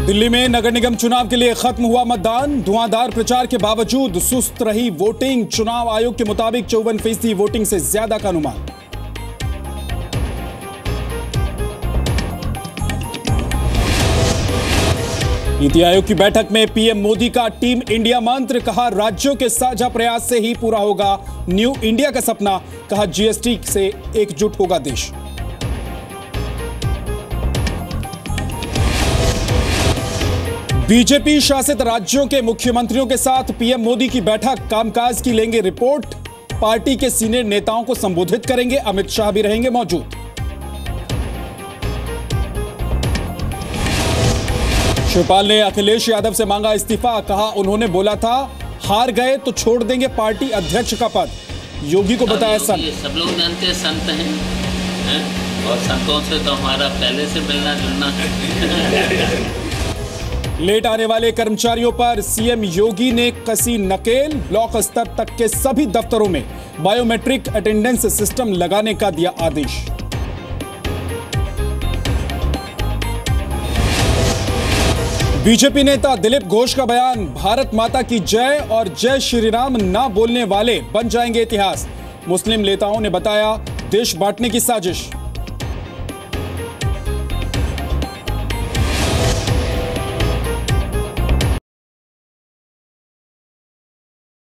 दिल्ली में नगर निगम चुनाव के लिए खत्म हुआ मतदान। धुआंधार प्रचार के बावजूद सुस्त रही वोटिंग। चुनाव आयोग के मुताबिक 54% वोटिंग से ज्यादा का अनुमान। नीति आयोग की बैठक में पीएम मोदी का टीम इंडिया मंत्र। कहा, राज्यों के साझा प्रयास से ही पूरा होगा न्यू इंडिया का सपना। कहा, जीएसटी से एकजुट होगा देश। बीजेपी शासित राज्यों के मुख्यमंत्रियों के साथ पीएम मोदी की बैठक। कामकाज की लेंगे रिपोर्ट। पार्टी के सीनियर नेताओं को संबोधित करेंगे। अमित शाह भी रहेंगे मौजूद। शिवपाल ने अखिलेश यादव से मांगा इस्तीफा। कहा, उन्होंने बोला था हार गए तो छोड़ देंगे पार्टी अध्यक्ष का पद। योगी को बताया संत। सब लोग जानते हैं संत हैं और संतों से तो हमारा पहले से मिलना जुलना है। लेट आने वाले कर्मचारियों पर सीएम योगी ने कसी नकेल। ब्लॉक स्तर तक के सभी दफ्तरों में बायोमेट्रिक अटेंडेंस सिस्टम लगाने का दिया आदेश। बीजेपी नेता दिलीप घोष का बयान। भारत माता की जय और जय श्री राम ना बोलने वाले बन जाएंगे इतिहास। मुस्लिम नेताओं ने बताया देश बांटने की साजिश।